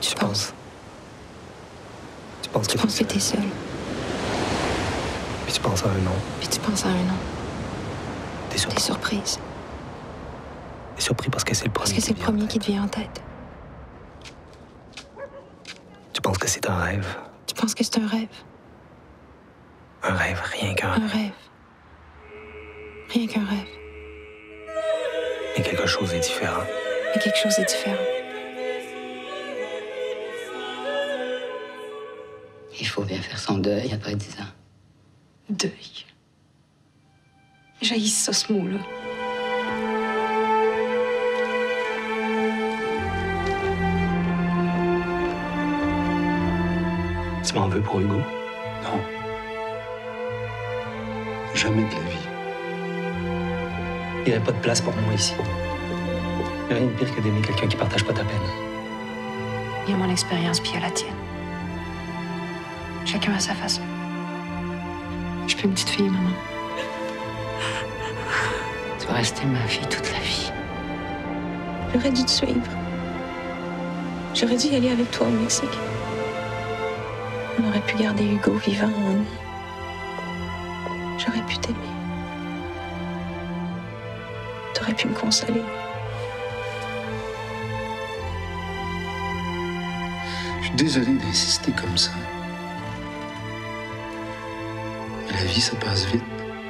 Tu penses? Tu penses que t'es seul. Puis tu penses à un nom. T'es surpris. T'es surprise. T'es surpris parce que c'est le premier. Parce que c'est le premier qui te vient en tête. Tu penses que c'est un rêve. Tu penses que c'est un rêve. Un rêve, rien qu'un Un rêve. rêve. Rien qu'un rêve. Mais quelque chose est différent. Mais quelque chose est différent. Il faut bien faire son deuil après 10 ans. Deuil. J'haïs ça, ce mot-là. Tu m'en veux pour Hugo? Non. Jamais de la vie. Il n'y aurait pas de place pour moi ici. Il n'y a rien de pire que d'aimer quelqu'un qui partage pas ta peine. Il y a mon expérience, puis il y a la tienne. Chacun à sa façon. Je suis plus une petite fille, maman. Tu vas rester ma fille toute la vie. J'aurais dû te suivre. J'aurais dû y aller avec toi au Mexique. On aurait pu garder Hugo vivant en nous. J'aurais pu t'aimer. T'aurais pu me consoler. Je suis désolé d'insister comme ça. Mais la vie, ça passe vite.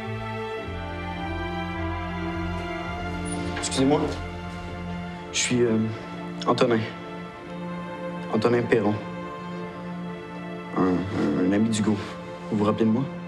Excusez-moi. Je suis Antonin. Antonin Perron. Un ami d'Hugo. Vous vous rappelez de moi?